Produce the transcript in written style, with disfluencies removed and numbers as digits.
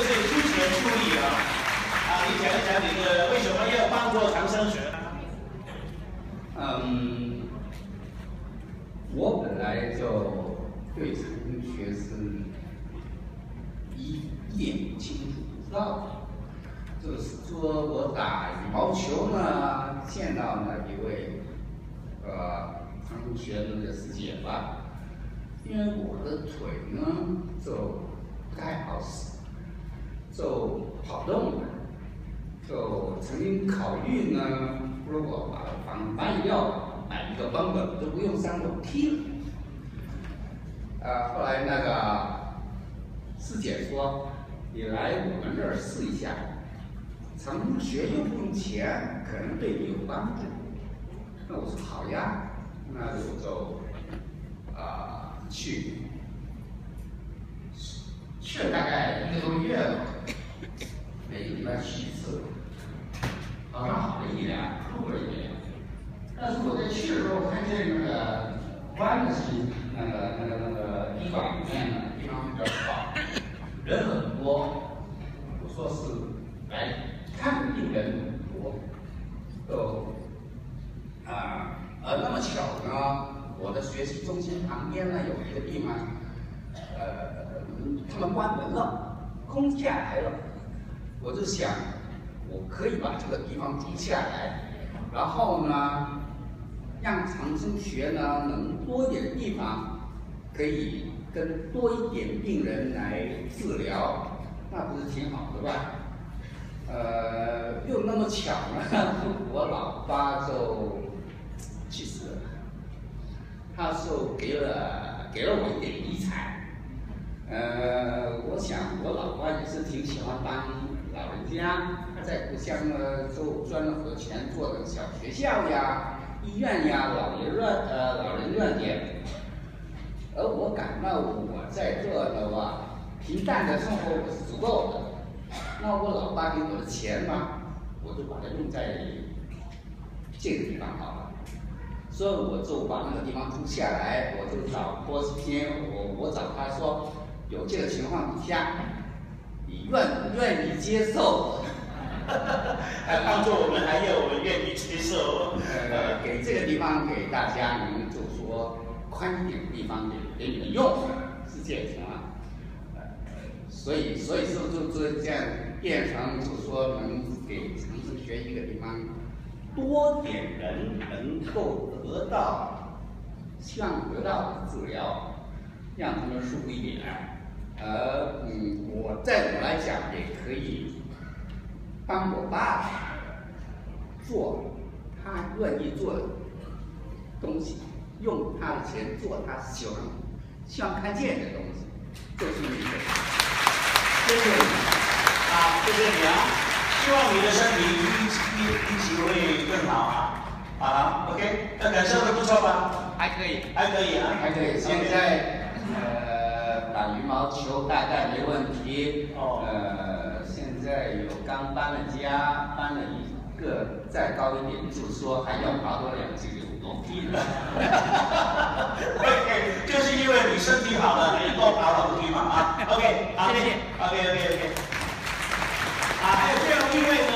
是出钱出力啊！你讲一讲你的为什么要帮助长生学？ 我本来就对长生学是一点清楚不知道的。就是说我打羽毛球呢，见到了一位长生学的师姐吧，因为我的腿呢就不太好使，就跑不动了，就曾经考虑呢，如果把房搬掉，买一个蹦蹦都不用上楼梯了。后来那个师姐说，你来我们这儿试一下，长生学又不用钱，可能对你有帮助。那我说好呀，那我就去了大概1个多月了，每个礼拜去一次，好像好了1年，录了1年。但是我在去的时候看见那个关的是那个医馆里面呢，地方比较好，人很多。我说是来看病人很多，都那么巧呢，我的学习中心旁边呢有一个地方，他们关门了，空下来了。我就想，我可以把这个地方租下来，然后呢，让长生学呢能多一点地方，可以跟多一点病人来治疗，那不是挺好的吧？又那么巧呢，我老爸就去世了，他就给了我一点遗产。我想我老爸也是挺喜欢帮老人家，他在故乡呢就赚了很多钱，做的小学校呀、医院呀、老人院点。而我感到我在这的话，平淡的生活我是足够的。那我老爸给我的钱嘛，我就把它用在这个地方好了。所以我就把那个地方租下来，我就找波斯天，我找他说，有这个情况底下，你愿不愿意接受？ 帮助我们，还有我们愿意接受。 给这个地方给大家，你们就说宽一点的地方给你们用，是这个情况。所以就这样变成，就说能给长生学一个地方多点人能够得到想得到的治疗，让他们舒服一点。我来讲也可以帮我爸爸做他愿意做的东西，用他的钱做他希望看见的东西，就是你的。谢谢你谢谢你啊！希望你的身体一起会更好啊！OK， 那感受的不错吧？ 还可以， 还可以啊， 还可以。现在打羽毛球大概没问题。现在刚搬了家，搬了一个再高一点，就是说还要爬多2级楼梯呢。 OK， 就是因为你身体好了，能够爬楼梯嘛啊。OK， 好，谢谢。OK， 还有这样，因为。